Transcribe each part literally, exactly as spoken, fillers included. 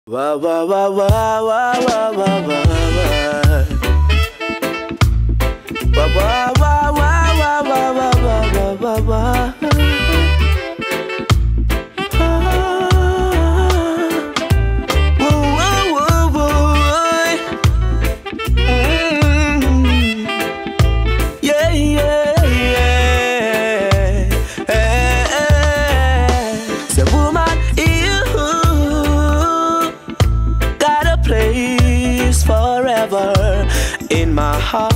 Wah wah wah wah wah wah wah wah wah. Wah wah wah wah wah wah wah wah wah wah. In my heart,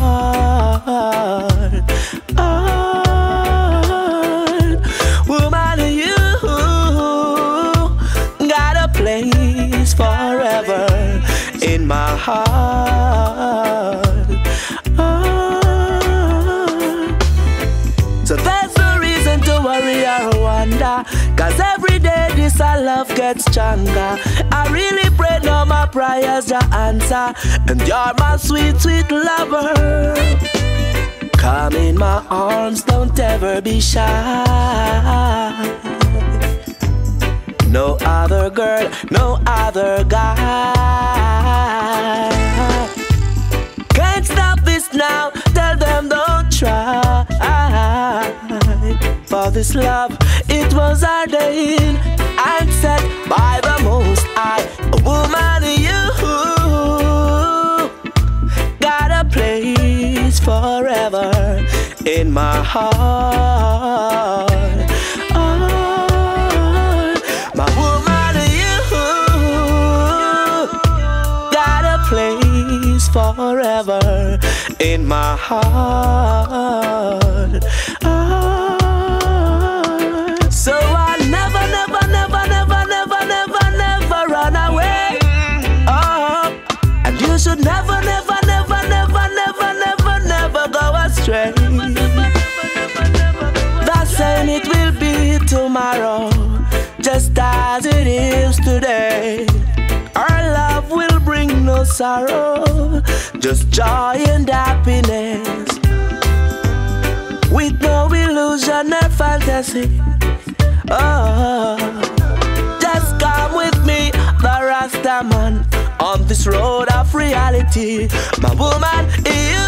heart. Woman, you got a place forever in my heart, heart. So there's no reason to worry or wonder, 'cause every day this our love gets stronger. I really pray now my prayers you answer, and you're my sweet, sweet lover. Come in my arms, don't ever be shy. No other girl, no other guy. Can't stop this now, tell them don't try. For this love, it was ordained and set by the Most High. A woman, you got a place forever in my heart, heart. My woman, you got a place forever in my heart, heart. So I never, never, never, never, never, never, never run away. Oh, and you should never, never, never, never, never, never, never go astray. That saying it will be tomorrow, just as it is today. Our love will bring no sorrow, just joy and happiness, with no illusion or fantasy. Oh, just come with me, the Rasta man, on this road of reality. My woman, you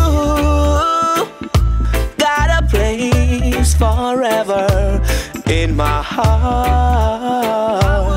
got a place forever in my heart.